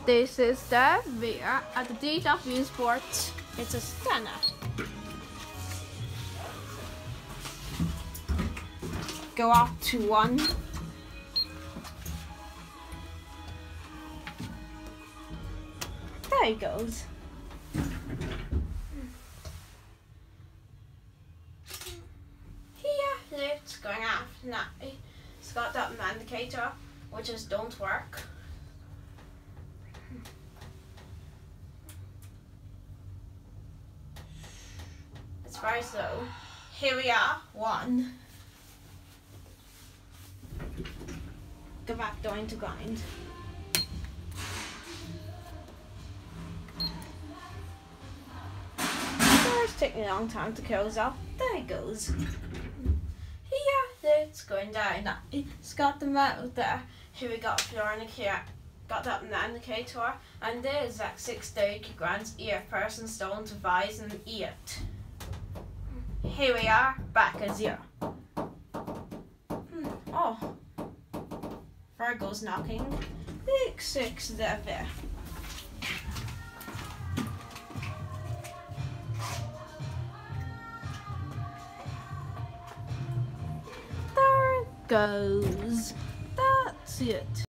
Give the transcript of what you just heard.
This is the beer at the DW Sport. It's a Stannah. Go up to 1. There he goes. Here, it's going after now. It's got that indicator, which is don't work. It's very slow. Here we are, 1. Go back down to grind. It's taking a long time to close up. There it goes. Here, it's going down. Now, it's got the metal there. Here we got flooring here. Got that in the indicator. And there's like 60 grams here. Person stone to vise and eat. Here we are, back at 0. Oh, Virgo's knocking. Big 6 there. There it goes. That's it.